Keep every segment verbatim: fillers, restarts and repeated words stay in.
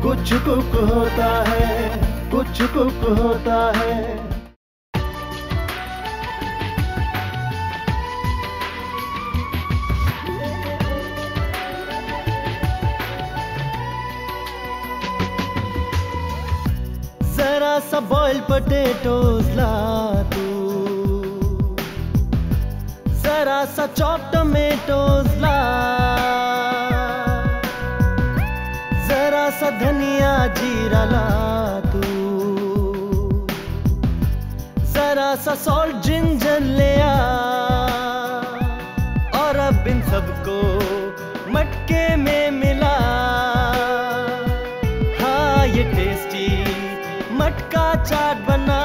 कुछ कुक होता है, कुछ कुक होता है। जरा सा बॉइल्ड पोटैटोज ला तू, जरा सा चॉप टमेटोज ला, जरा सा धनिया जीरा ला तू, जरा सा सॉल्ट जिंजर ले आ, और अब इन सबको मटके में मिला। हाँ ये टेस्टी मटका चाट बना।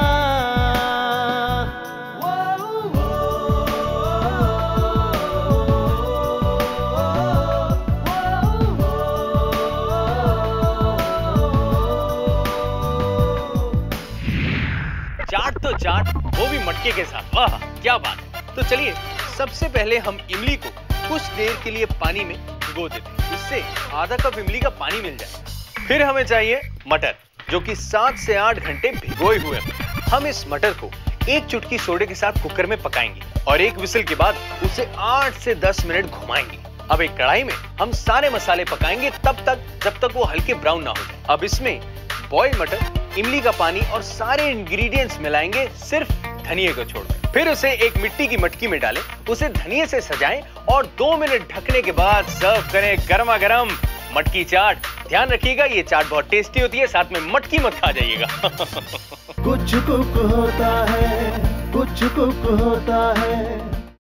चाट तो चाट, वो भी मटके के साथ। वाह क्या बात है। तो चलिए सबसे पहले हम इमली को कुछ देर के लिए पानी में भिगो देते हैं, इससे आधा कप इमली का पानी मिल जाए। फिर हमें चाहिए मटर, जो कि सात से आठ घंटे भिगोए हुए हैं। हम इस मटर को एक चुटकी सोडे के साथ कुकर में पकाएंगे और एक विसल के बाद उसे आठ से दस मिनट घुमाएंगे। अब एक कढ़ाई में हम सारे मसाले पकाएंगे तब तक जब तक वो हल्के ब्राउन ना हो जाए। अब इसमें बॉइल्ड मटर, इमली का पानी और सारे इंग्रेडिएंट्स मिलाएंगे, सिर्फ धनिए को छोड़कर। फिर उसे एक मिट्टी की मटकी में डालें, उसे धनिए से सजाएं और दो मिनट ढकने के बाद सर्व करें गर्मा गर्म मटकी चाट। ध्यान रखिएगा ये चाट बहुत टेस्टी होती है, साथ में मटकी मत खा जाइएगा। कुछ कुक होता है, कुछ कुक होता है।